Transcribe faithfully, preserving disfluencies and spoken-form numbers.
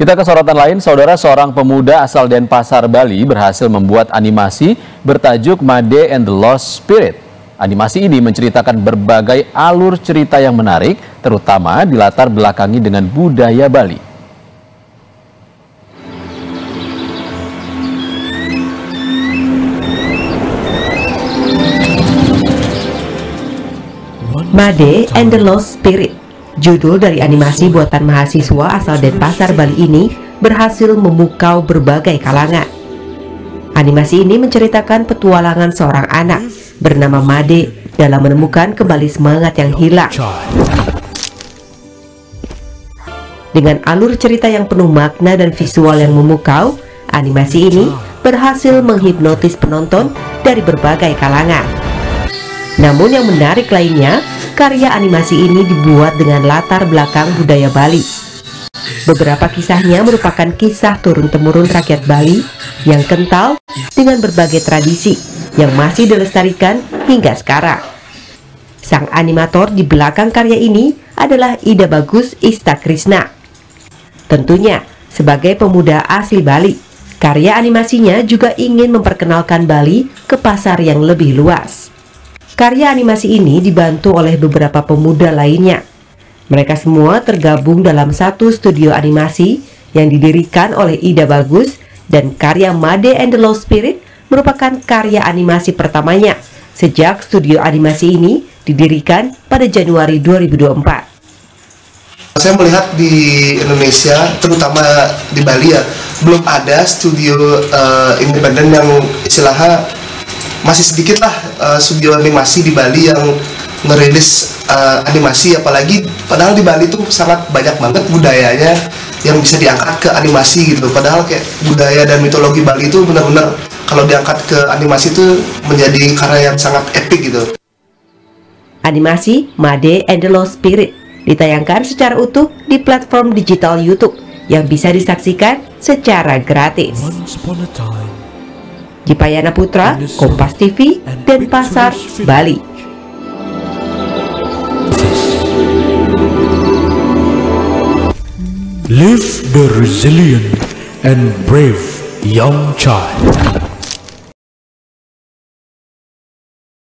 Kita ke sorotan lain, saudara. Seorang pemuda asal Denpasar, Bali berhasil membuat animasi bertajuk Made and the Lost Spirit. Animasi ini menceritakan berbagai alur cerita yang menarik, terutama dilatar belakangi dengan budaya Bali. Made and the Lost Spirit, judul dari animasi buatan mahasiswa asal Denpasar, Bali ini berhasil memukau berbagai kalangan. Animasi ini menceritakan petualangan seorang anak bernama Made dalam menemukan kembali semangat yang hilang. Dengan alur cerita yang penuh makna dan visual yang memukau, animasi ini berhasil menghipnotis penonton dari berbagai kalangan. Namun yang menarik lainnya, karya animasi ini dibuat dengan latar belakang budaya Bali. Beberapa kisahnya merupakan kisah turun-temurun rakyat Bali yang kental dengan berbagai tradisi yang masih dilestarikan hingga sekarang. Sang animator di belakang karya ini adalah Ida Bagus Istakrisna. Tentunya, sebagai pemuda asli Bali, karya animasinya juga ingin memperkenalkan Bali ke pasar yang lebih luas. Karya animasi ini dibantu oleh beberapa pemuda lainnya. Mereka semua tergabung dalam satu studio animasi yang didirikan oleh Ida Bagus, dan karya Made and the Lost Spirit merupakan karya animasi pertamanya sejak studio animasi ini didirikan pada Januari dua ribu dua puluh empat. Saya melihat di Indonesia, terutama di Bali ya, belum ada studio uh, independen yang istilahnya masih sedikit lah uh, studio animasi di Bali yang ngerilis uh, animasi, apalagi padahal di Bali tuh sangat banyak banget budayanya yang bisa diangkat ke animasi gitu. Padahal kayak budaya dan mitologi Bali itu benar-benar kalau diangkat ke animasi itu menjadi karya yang sangat epik gitu. Animasi Made and the Lost Spirit ditayangkan secara utuh di platform digital YouTube yang bisa disaksikan secara gratis. Dipayana Putra, Kompas T V, Denpasar, Bali. Live the resilient and brave young child.